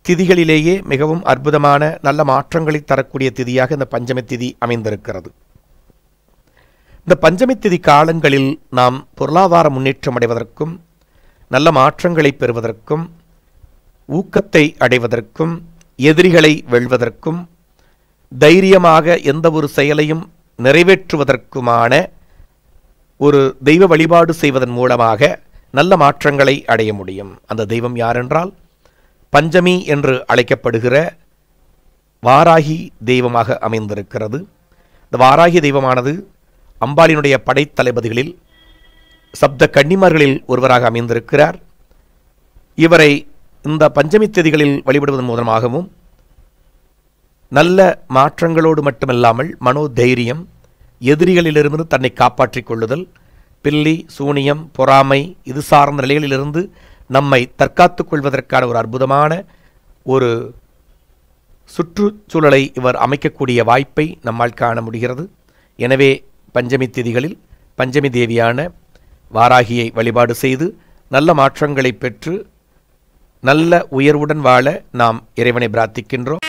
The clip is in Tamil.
திதிகளிலேயே மிகவும் அற்புதமான நல்ல மாற்றங்களை தரக்கூடிய திதியாக இந்த பஞ்சமி திதி அமைந்திருக்கிறது. இந்த பஞ்சமி திதி காலங்களில் நாம் பொருளாதார முன்னேற்றம் அடைவதற்கும் நல்ல மாற்றங்களை பெறுவதற்கும் ஊக்கத்தை அடைவதற்கும் எதிரிகளை வெல்வதற்கும் தைரியமாக எந்த ஒரு செயலையும் நிறைவேற்றுவதற்குமான ஒரு தெய்வ வழிபாடு செய்வதன் மூலமாக நல்ல மாற்றங்களை அடைய முடியும். அந்த தெய்வம் யாரென்றால் பஞ்சமி என்று அழைக்கப்படுகிற வாராகி தெய்வமாக அமைந்திருக்கிறது. இந்த வாராகி தெய்வமானது அம்பாளினுடைய படைத்தளபதிகளில் சப்த கன்னிமார்களில் ஒருவராக அமைந்திருக்கிறார். இவரை இந்த பஞ்சமி திதிகளில் வழிபடுவதன் மூலமாகவும் நல்ல மாற்றங்களோடு மட்டுமல்லாமல் மனோதைரியம், எதிரிகளிலிருந்து தன்னை காப்பாற்றிக் கொள்ளுதல், பில்லி சூனியம் பொறாமை இது சார்ந்த நிலைகளிலிருந்து நம்மை தற்காத்துக் கொள்வதற்கான ஒரு அற்புதமான ஒரு சுற்றுச்சூழலை இவர் அமைக்கக்கூடிய வாய்ப்பை நம்மால் காண முடிகிறது. எனவே பஞ்சமி திதிகளில் பஞ்சமி தேவியான வாராகியை வழிபாடு செய்து நல்ல மாற்றங்களை பெற்று நல்ல உயர்வுடன் வாழ நாம் இறைவனை பிரார்த்திக்கின்றோம்.